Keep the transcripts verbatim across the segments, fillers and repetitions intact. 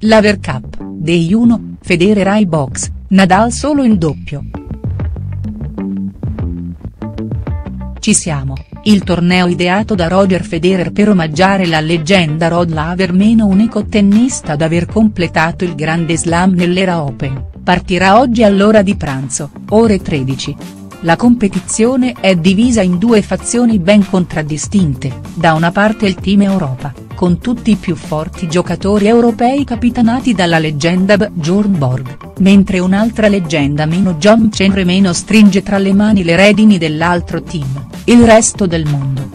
Laver Cup, Day uno, Federer ai box, Nadal solo in doppio. Ci siamo, il torneo ideato da Roger Federer per omaggiare la leggenda Rod Laver, meno unico tennista ad aver completato il Grande Slam nell'era Open, partirà oggi all'ora di pranzo, ore tredici. La competizione è divisa in due fazioni ben contraddistinte, da una parte il Team Europa, con tutti i più forti giocatori europei capitanati dalla leggenda Bjorn Borg, mentre un'altra leggenda meno John Chenry meno stringe tra le mani le redini dell'altro team, il resto del mondo.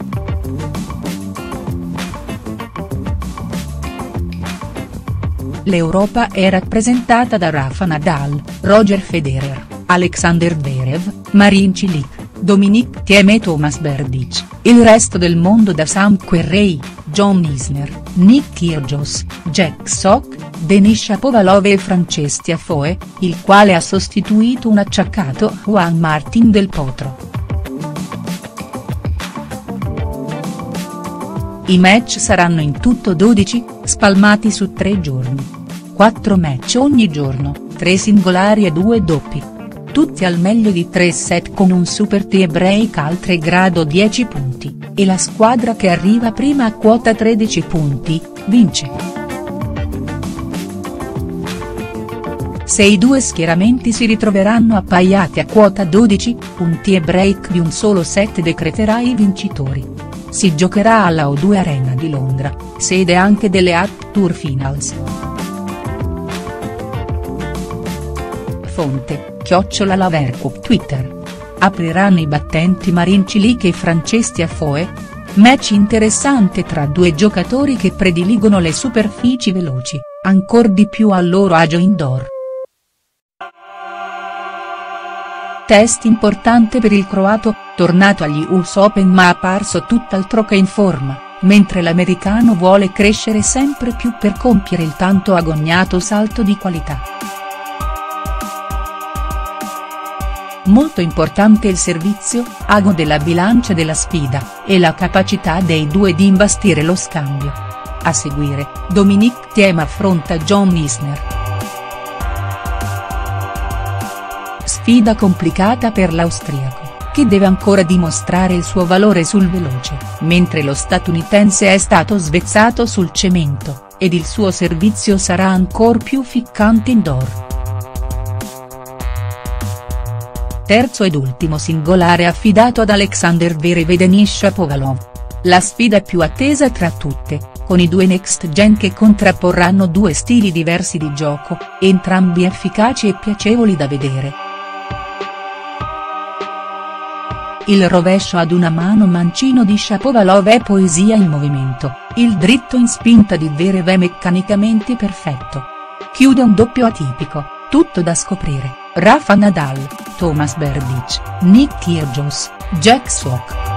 L'Europa è rappresentata da Rafa Nadal, Roger Federer, Alexander Zverev, Marin Cilic, Dominic Thiem e Thomas Berdych, il resto del mondo da Sam Querrey, John Isner, Nick Kyrgios, Jack Sock, Denis Shapovalov e Frances Tiafoe, il quale ha sostituito un acciaccato Juan Martín del Potro. I match saranno in tutto dodici, spalmati su tre giorni. quattro match ogni giorno, tre singolari e due doppi. Tutti al meglio di tre set con un super tie break al tre grado dieci punti, e la squadra che arriva prima a quota tredici punti, vince. Se i due schieramenti si ritroveranno appaiati a quota dodici, un tie break di un solo set decreterà i vincitori. Si giocherà alla O due Arena di Londra, sede anche delle A T P Tour Finals. Fonte, chiocciola Laver Cup Twitter. Apriranno i battenti Marin Cilic e Frances Tiafoe? Match interessante tra due giocatori che prediligono le superfici veloci, ancor di più a loro agio indoor. Test importante per il croato, tornato agli U S Open ma apparso tutt'altro che in forma, mentre l'americano vuole crescere sempre più per compiere il tanto agognato salto di qualità. Molto importante il servizio, ago della bilancia della sfida, e la capacità dei due di imbastire lo scambio. A seguire, Dominic Thiem affronta John Isner. Sfida complicata per l'austriaco, che deve ancora dimostrare il suo valore sul veloce, mentre lo statunitense è stato svezzato sul cemento, ed il suo servizio sarà ancor più ficcante indoor. Terzo ed ultimo singolare affidato ad Alexander Zverev e Denis Shapovalov. La sfida più attesa tra tutte, con i due next gen che contrapporranno due stili diversi di gioco, entrambi efficaci e piacevoli da vedere. Il rovescio ad una mano mancino di Shapovalov è poesia in movimento, il dritto in spinta di Zverev è meccanicamente perfetto. Chiude un doppio atipico, tutto da scoprire, Rafa Nadal, Thomas Berdych, Nick Kyrgios, Jack Sock.